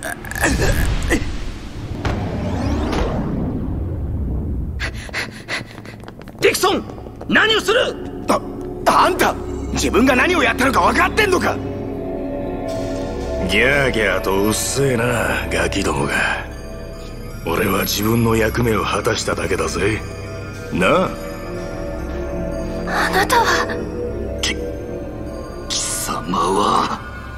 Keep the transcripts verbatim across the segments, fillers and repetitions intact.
ディクソン、何をする？ あ、あんた自分が何をやったのか分かってんのか？ ギャーギャーとうっせえなガキどもが。俺は自分の役目を果たしただけだぜ。なあ。 あなたは。 き貴様は。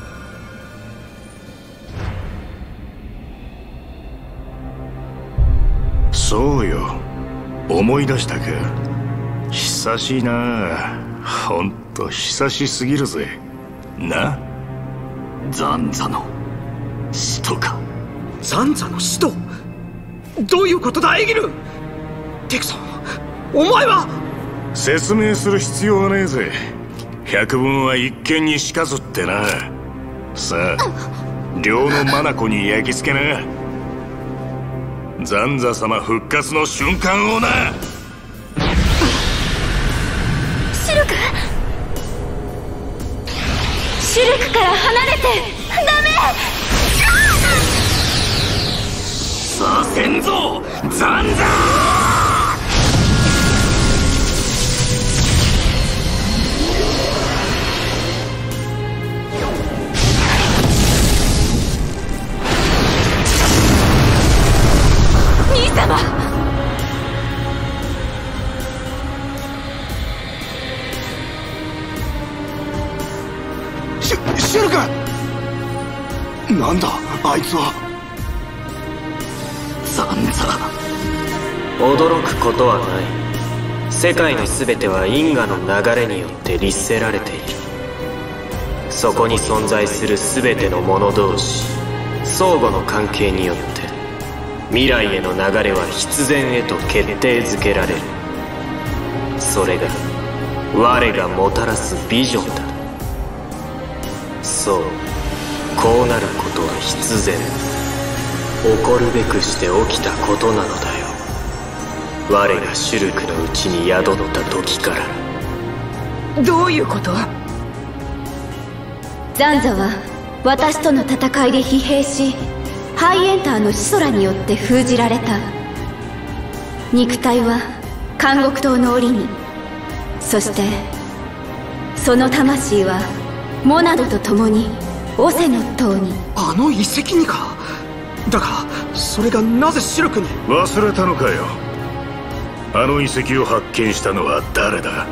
そうよ、思い出したか。久しいな。ほんと久しすぎるぜ。な。 ザンザの使徒か。 ザンザの使徒？どういうことだエギル？ディクソン、お前は。 説明する必要はねえぜ。百聞は一見にしかずってな。さあ両の眼に焼き付けな。ザンザ様復活の瞬間をな。 シルクシルクから離れて。ダメ。 させんぞザンザー。 兄様。 シュシュルク。なんだあいつは。ザンザ。 驚くことはない。世界の全ては因果の流れによって律せられている。そこに存在する全ての者同士相互の関係によって未来への流れは必然へと決定づけられる。それが我がもたらすビジョンだ。そう、こうなることは必然。起こるべくして起きたことなのだよ。我がシュルクのうちに宿った時から。 どういうこと？ザンザは私との戦いで疲弊し、ハイエンターのシソラによって封じられた。肉体は監獄島の檻に、そしてその魂はモナドと共にオセノッ島に。 あの遺跡にか。だがそれがなぜシルクに。 忘れたのかよ。あの遺跡を発見したのは誰だ？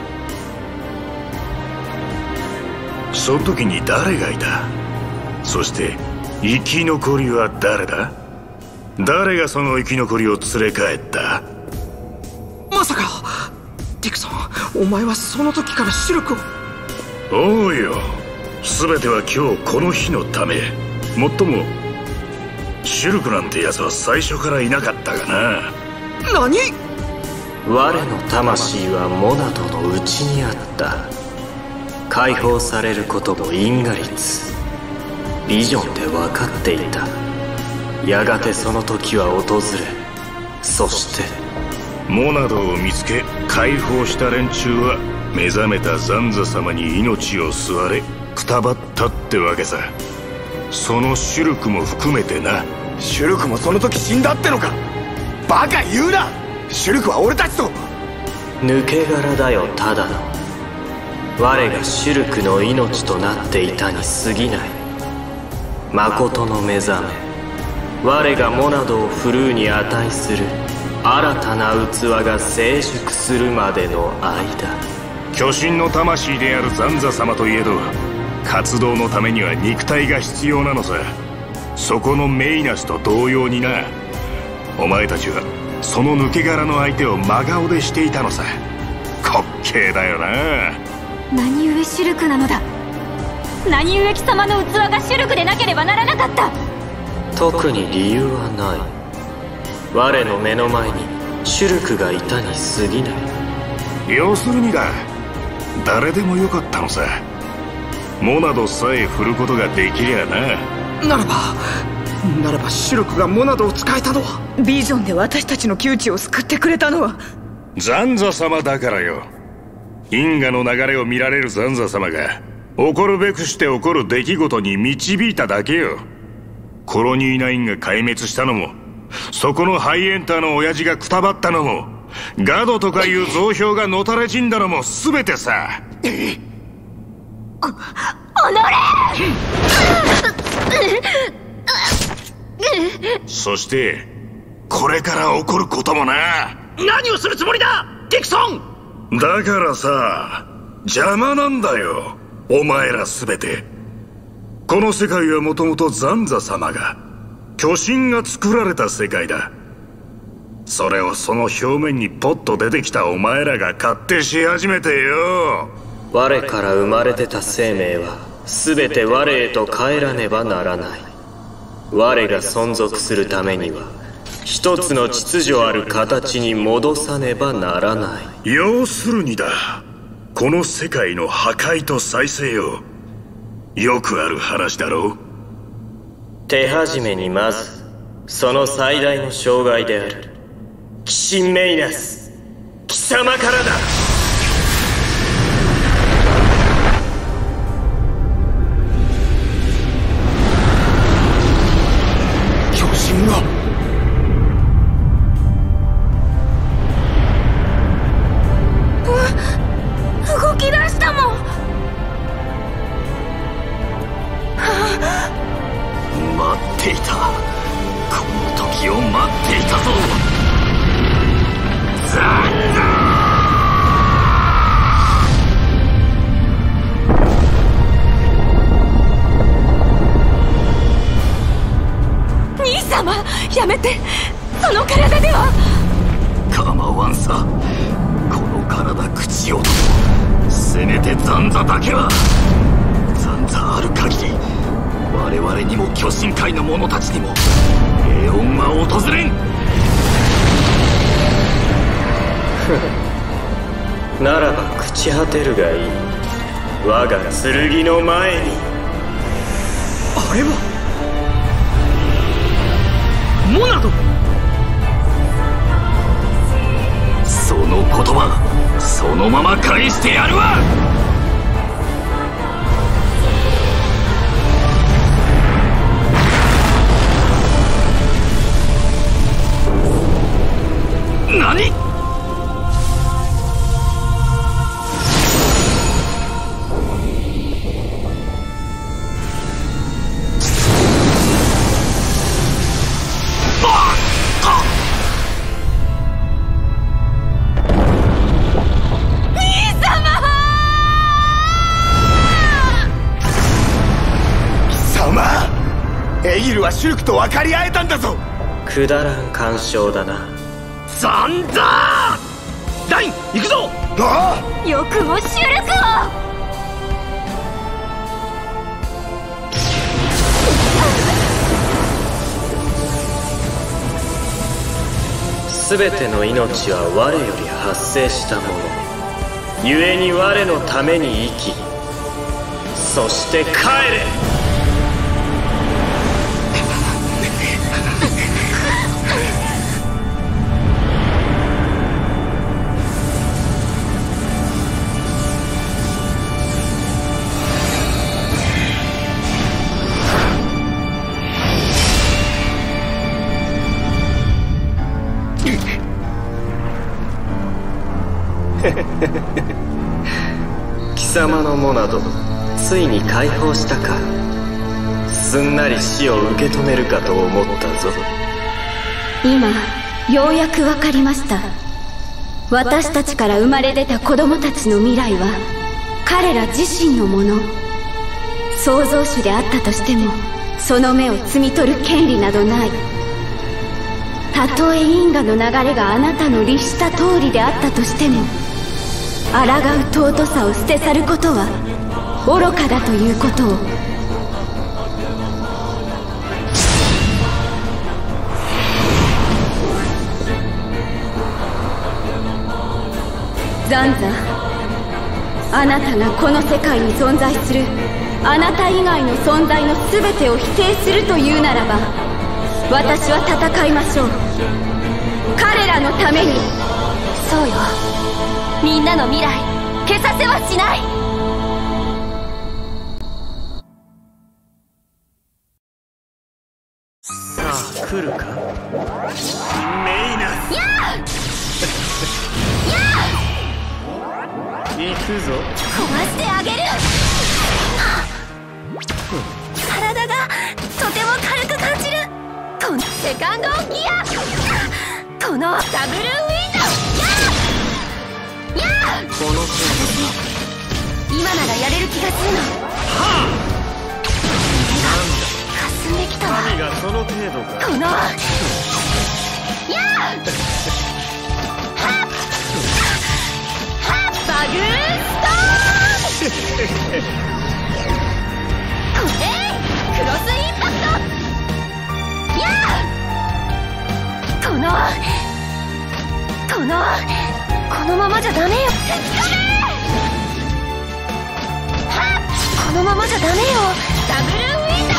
その時に誰がいた？そして生き残りは誰だ？誰がその生き残りを連れ帰った？ まさかディクソン、お前はその時からシルクを。 おうよ、全ては今日この日のため。もっともシルクなんて奴は最初からいなかったがな。 何？ 我の魂はモナドの内にあった。解放されることも因果律、ビジョンで分かっていた。やがてその時は訪れ、そしてモナドを見つけ解放した連中は目覚めたザンザ様に命を吸われくたばったってわけさ。そのシュルクも含めてな。 シュルクもその時死んだってのか？バカ言うな。シュルクは俺たちと。 抜け殻だよ、ただの。我がシュルクの命となっていたに過ぎない。誠の目覚め、我がモナドを振るうに値する新たな器が成熟するまでの間。 巨神の魂であるザンザ様といえど、活動のためには肉体が必要なのさ。そこのメイナスと同様にな。お前たちはその抜け殻の相手を真顔でしていたのさ。滑稽だよな。 何故シルクなのだ。何故貴様の器がシュルクでなければならなかった。 特に理由はない。我の目の前にシュルクがいたに過ぎない。 要するにだ、誰でもよかったのさ。モナドさえ振ることができりゃな。 ならばならばシルクがモナドを使えたのは。 ビジョンで私たちの窮地を救ってくれたのはザンザ様だからよ。因果の流れを見られるザンザ様が起こるべくして起こる出来事に導いただけよ。 コロニーナインが壊滅したのも、そこのハイエンターの親父がくたばったのも、ガドとかいう増票がのたれ死んだのも全てさ。 おのれそしてこれから起こることもな。 何をするつもりだディクソン。 だからさ、邪魔なんだよお前ら全て。この世界はもともとザンザ様が、巨神が作られた世界だ。それをその表面にポッと出てきたお前らが勝手し始めてよ。 我から生まれてた生命は全て我へと帰らねばならない。我が存続するためには一つの秩序ある形に戻さねばならない。 要するにだ、この世界の破壊と再生よ。よくある話だろう。 手始めにまずその最大の障害である鬼神メイナス、貴様からだ。 巨神が動き出したもん。 待っていた、この時を待っていたぞ。ザンザ兄様、やめて。その体では。 構わんさ、この体口を。せめてザンザだけは。ザンザある限り我々にも巨神界の者たちにも平穏は訪れん。 ならば朽ち果てるがいい。我が剣の前に。 あれはモナド。 その言葉そのまま返してやるわ。何？ エギルはシュルクと分かり合えたんだぞ。 くだらん干渉だな。 ザンザーライン行くぞ。 ああ、よくもシュルクを。 全ての命は我より発生したもの。故に我のために生き、そして帰れ。貴様のモナド、ついに解放したか。すんなり死を受け止めるかと思ったぞ。 今ようやく分かりました。私たちから生まれ出た子供たちの未来は彼ら自身のもの。創造主であったとしてもその目を摘み取る権利などない。たとえ因果の流れがあなたの律した通りであったとしても、抗う尊さを捨て去ることは愚かだということを。ザンザ、あなたがこの世界に存在するあなた以外の存在の全てを否定するというならば、私は戦いましょう。彼らのために。そうよ、みんなの未来消させはしない。 行くぞ。 壊してあげる。体がとても軽く感じる。このセカンドギア、このダブルウィンド。やあ、 この今ならやれる気がするの。はあ、霞んできたわ。 神がその程度か。 このやあ、はっはっ、バグーストーン。これクロスインパクト。やあ、このこのこのままじゃダメよ。このままじゃダメよ。ダブルウィンド。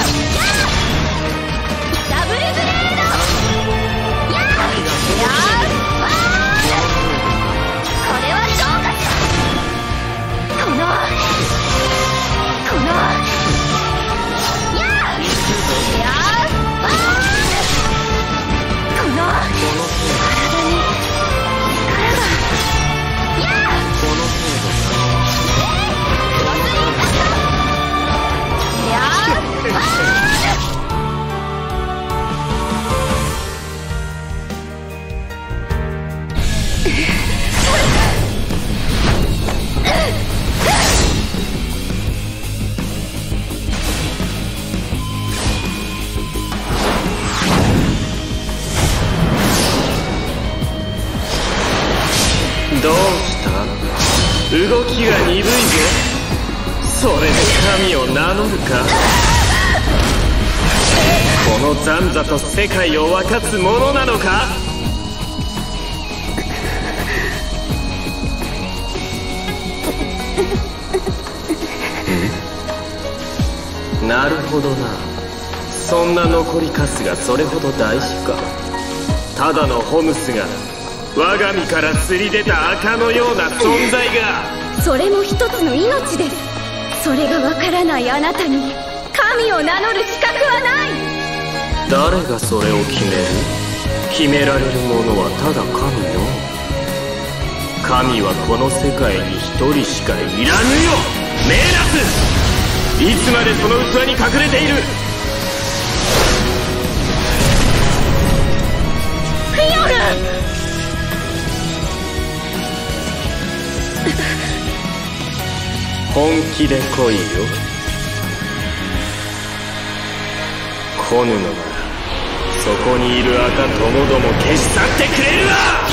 ダブルブレード。やあ、やあ、これはどうかしら。このこのやあ、やあ、この体に力が。やあ、このクロスインパクト。やあ、 どうした？動きが鈍いぞ。それで神を名乗るか？この残座と世界を分かつものなのか？なるほどな。そんな残りカスがそれほど大事か。ただのホムスが我が身からすり出た赤のような存在が。 それも一つの命です。それがわからないあなたに神を名乗る資格はない。 誰がそれを決める？決められるものはただ神の。神はこの世界に一人しかいらぬよ。メーナス、いつまでその器に隠れている？ フィオル。 本気で来いよ。来ぬのならそこにいる赤ともども消し去ってくれるわ。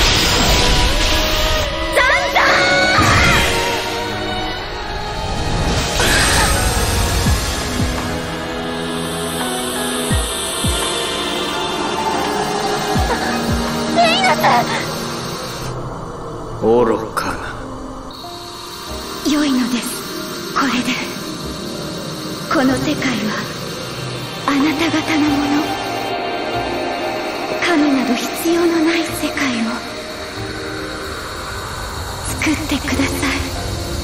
愚かな。 良いのです。これでこの世界はあなた方のもの。神など必要のない世界を作ってください。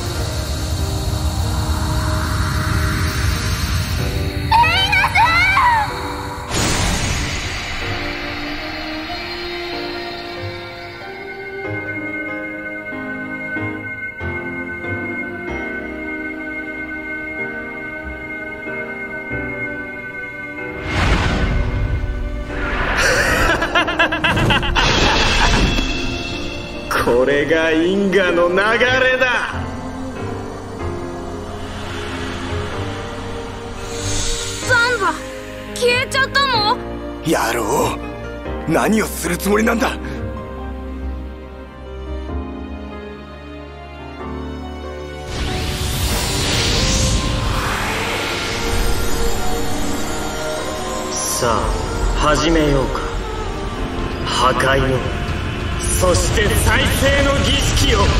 これが因果の流れだ。 サンバ消えちゃったの？ 野郎、何をするつもりなんだ。 さあ始めようか。破壊のそして再生の儀式を。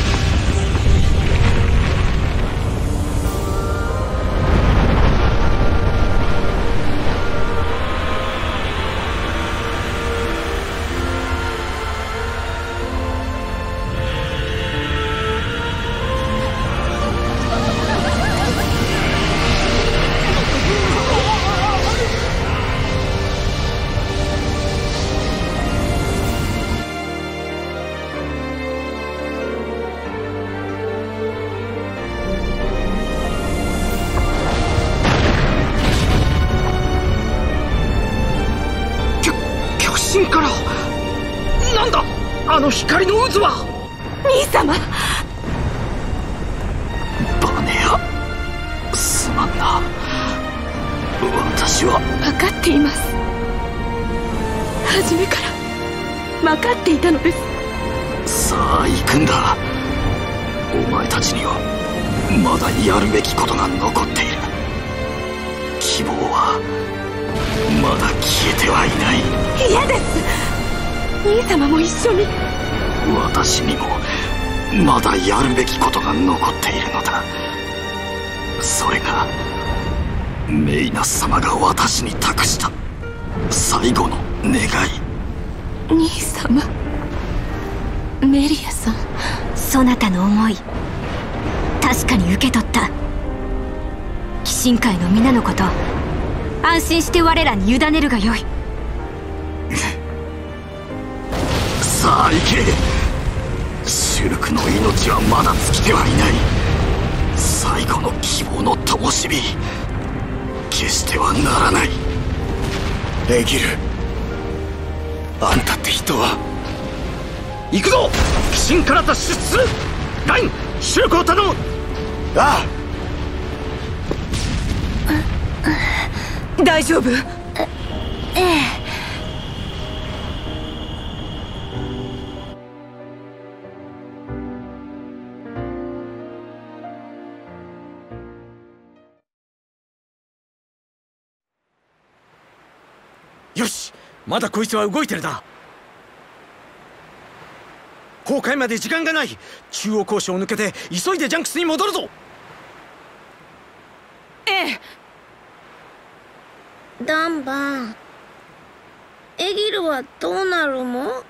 あの光の渦は。 兄様。 バネア、すまんな。私は分かっています。初めから分かっていたのです。 さあ行くんだ。お前たちにはまだやるべきことが残っている。希望はまだ消えてはいない。 嫌です。兄様も一緒に。 私にもまだやるべきことが残っているのだ。それがメイナス様が私に託した最後の願い。 兄様、メリアさん。 そなたの思い確かに受け取った。鬼神界の皆のこと、安心して我らに委ねるがよい。 さあ行け。シュルクの命はまだ尽きてはいない。最後の希望の灯火消してはならない。エギル、あんたって人は。 行くぞ。鬼神から脱出する。ライン、シュルクを頼む。 ああ。大丈夫？ええ。 よし、まだこいつは動いてるな。崩壊まで時間がない。中央交渉を抜けて急いでジャンクスに戻るぞ。 ええ。ダンバン、エギルはどうなるの？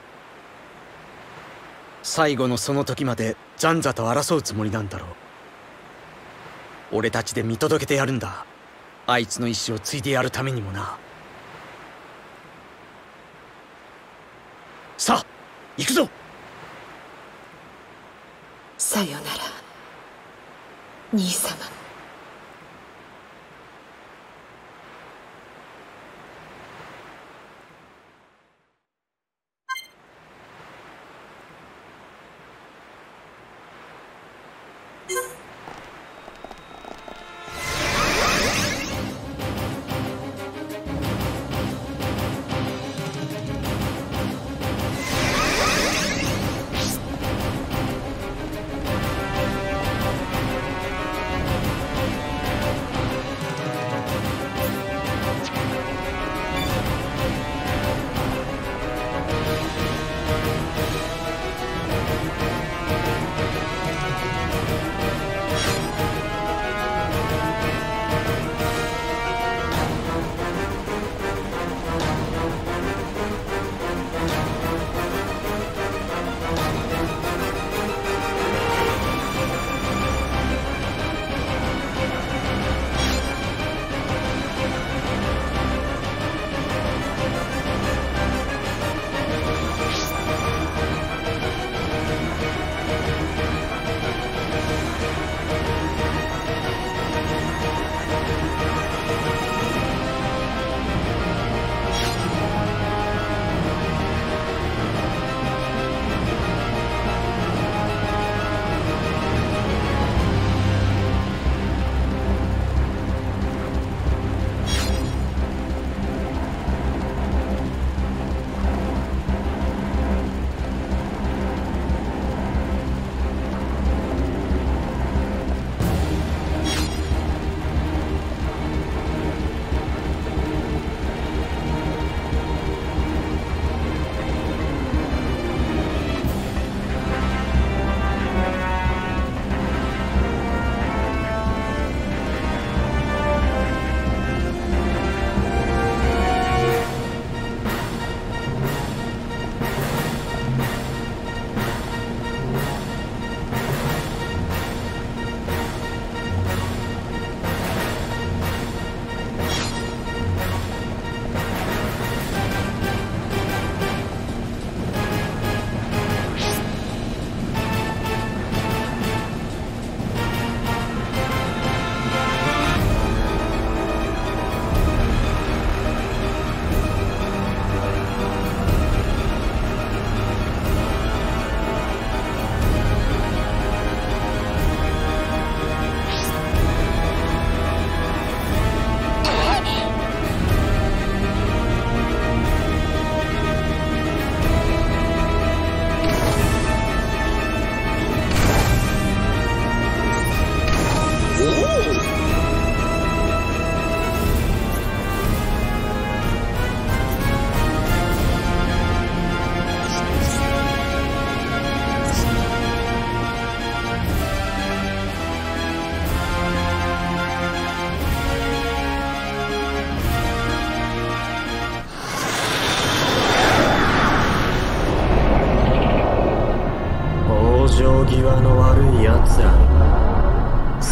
最後のその時までザンザと争うつもりなんだろう。俺たちで見届けてやるんだ。あいつの意志を継いでやるためにもな。さあ行くぞ。 さよなら兄様。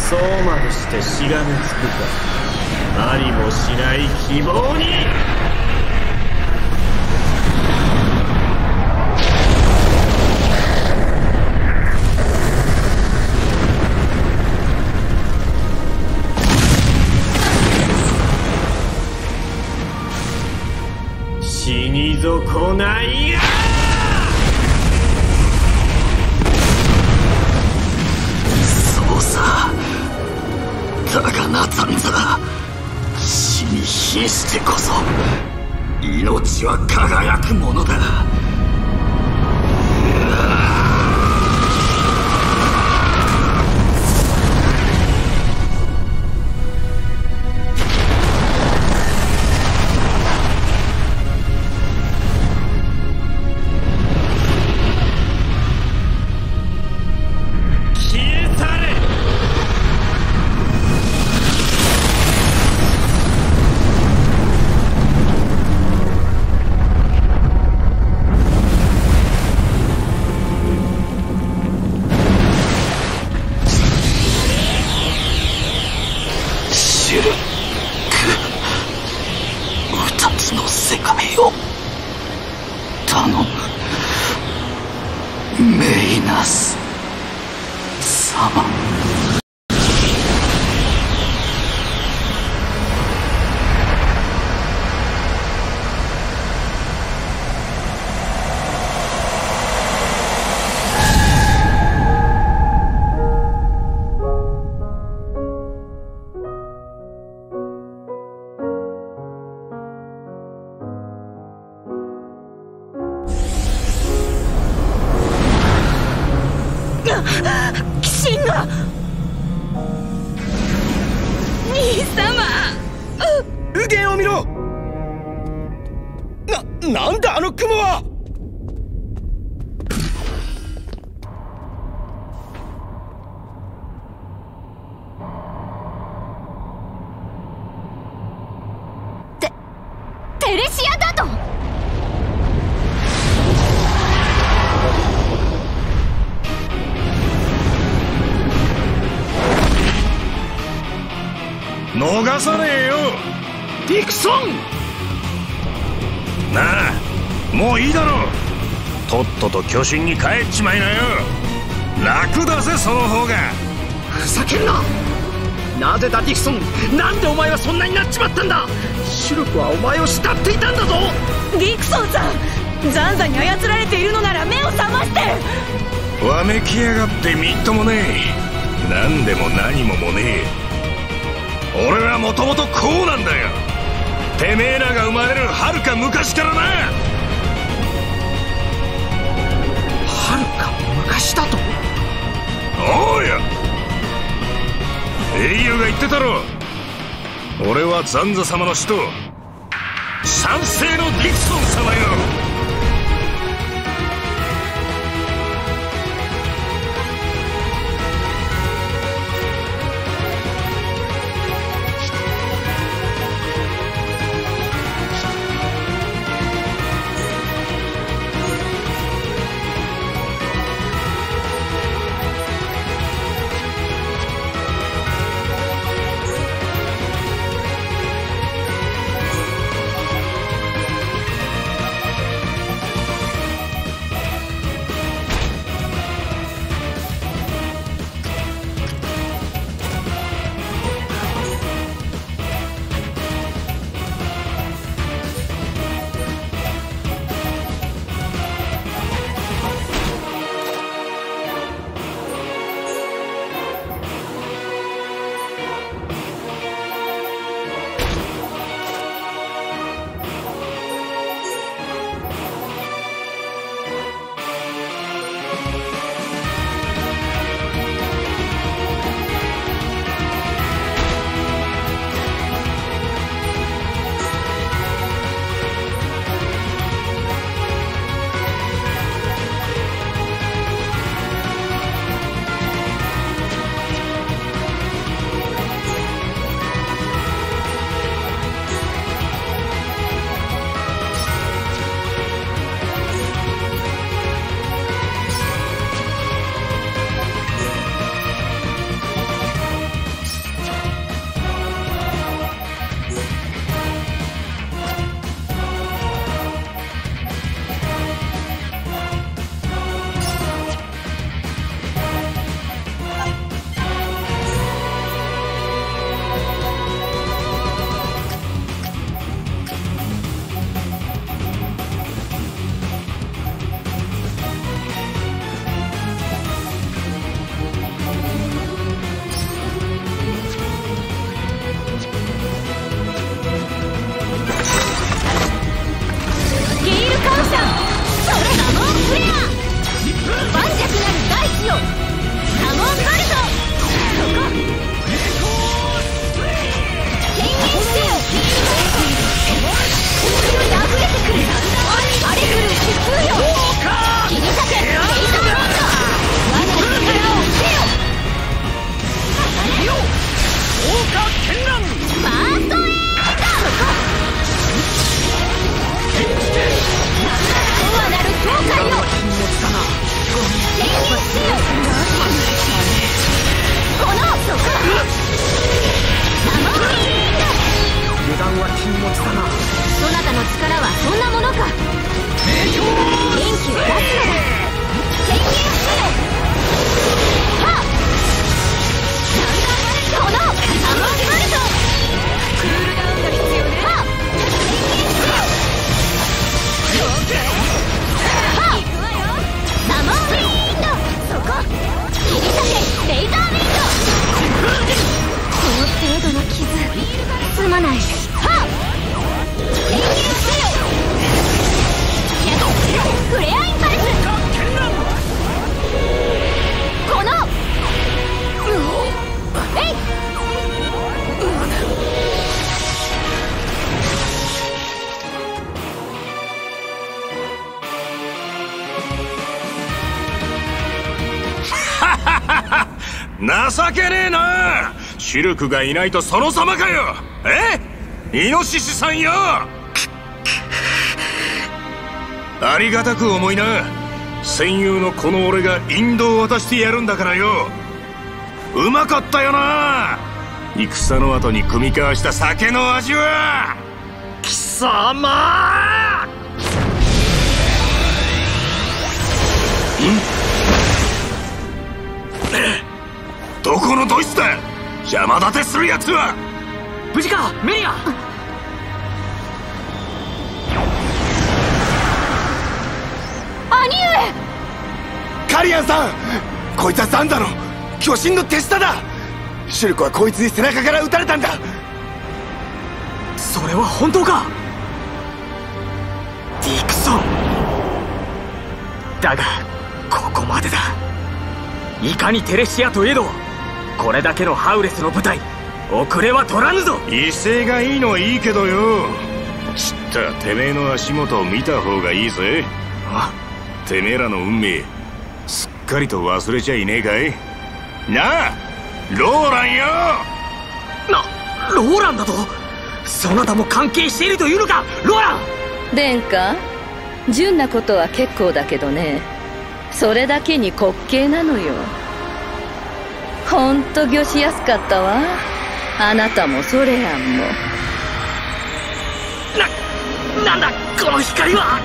そうまでしてしがみつくか。ありもしない希望に。死に損ないや。 そうさ。だがな、ザンザ、死に瀕してこそ命は輝くものだ。 鬼神が。兄様。 右舷を見ろ。な、なんだあの雲は。 テ、テレシアだと。 逃さねえよディクソン。なあ、もういいだろう。とっとと巨神に帰っちまいなよ。楽だぜその方が。 ふざけるな。なぜだディクソン、なんでお前はそんなになっちまったんだ。シルクはお前を慕っていたんだぞ。 ディクソンさん、ザンザに操られているのなら目を覚まして。 わめきやがってみっともねえ。何でも何ももねえ。俺はもともとこうなんだよ。てめえらが生まれるはるか昔からな。 はるか昔だと。 おうよ、英雄が言ってたろ。俺はザンザ様の使徒、三世のディクソン様よ。 情けねえな。シルクがいないとその様かよ。えイノシシさんよ。ありがたく思いな。戦友のこの俺が引導を渡してやるんだからよ。うまかったよな、戦の後に酌み交わした酒の味は。 貴様。 どこのドイツだ。邪魔立てするやつは。 無事かメリア。 兄上。 カリアンさん、こいつはザンザの巨神の手下だ。シュルクはこいつに背中から撃たれたんだ。 それは本当か。ディクソンだがここまでだ。いかにテレシアといえどこれだけのハウレスの部隊遅れは取らぬぞ。 威勢がいいのはいいけどよ、知ったてめえの足元を見た方がいいぜ。 あてめえらの運命すっかりと忘れちゃいねえかい。なあローランよ。 なローランだと。そなたも関係しているというのかローラン。 殿下、純なことは結構だけどね、それだけに滑稽なのよ。ほんと御しやすかったわ、あなたもソレアンも。 な、なんだこの光は。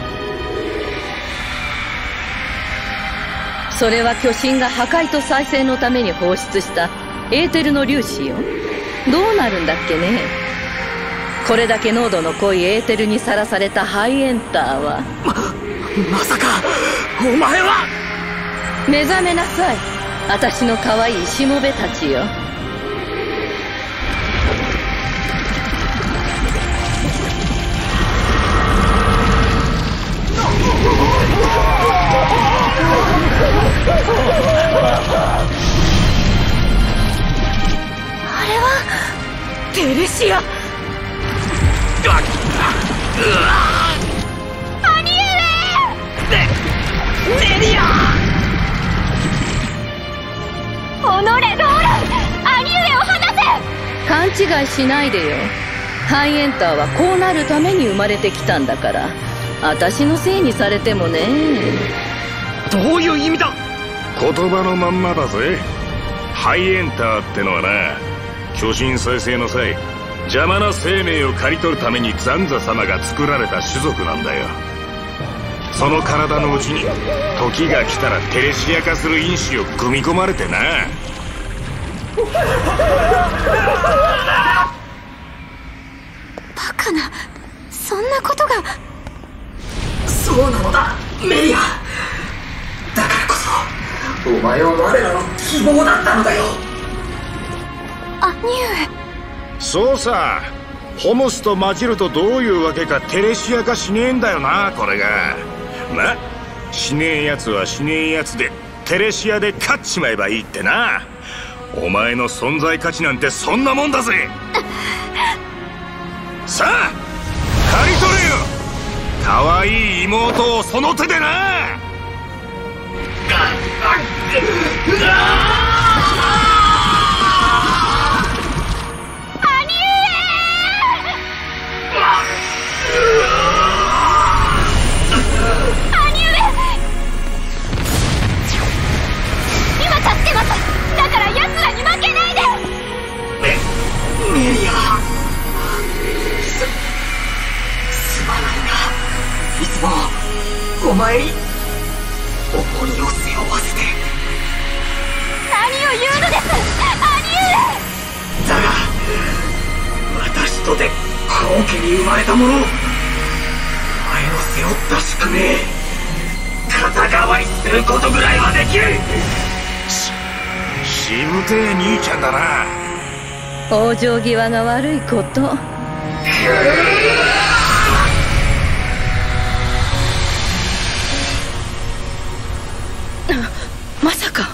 それは巨神が破壊と再生のために放出したエーテルの粒子よ。どうなるんだっけね。これだけ濃度の濃いエーテルにさらされたハイエンターはま、まさかお前は。 目覚めなさい、私の可愛いしもべたちよ。 あれはテレシア。 兄上。 メリア。 おのれローラン、兄上を離せ。 勘違いしないでよ。ハイエンターはこうなるために生まれてきたんだから、私のせいにされてもね。 どういう意味だ。 言葉のまんまだぜ。ハイエンターってのはな、巨神再生の際邪魔な生命を刈り取るためにザンザ様が作られた種族なんだよ。その体のうちに時が来たらテレシア化する因子を組み込まれてな。 バカな、そんなことが。 そうなのだメリア。だからこそお前は我らの希望だったのだよ。 兄上。 そうさ、ホモスと混じるとどういうわけかテレシア化しねえんだよな、これが。ま、しねえやつはしねえやつでテレシアで勝っちまえばいいってな。お前の存在価値なんてそんなもんだぜ。さあ刈り取れよ、可愛い妹をその手でな。 今助けます。だから奴らに負けないで。 メメリア。すすまないな。いつもお前に重荷を背負わせて。 何を言うのです、兄上。 だが私とて高家に生まれた者、お前の背負った宿命肩代わりすることぐらいはできる。 ししぶてえ兄ちゃんだな。 往生際が悪いこと。まさか。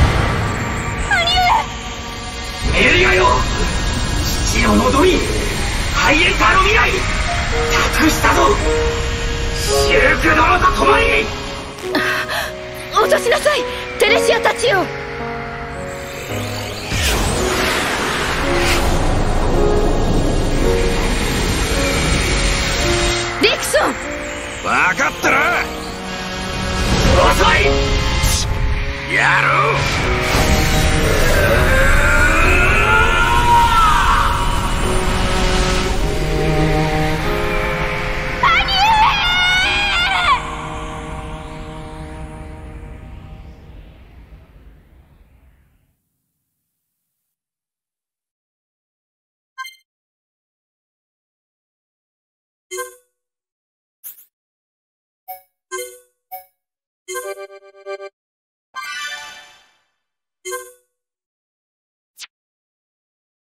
メリアよ、父を望みイエンターの未来託したぞ。シルク殿と共に。 落としなさいテレシアたちよ。ディクソン。 分かったな。 遅い。 やろう。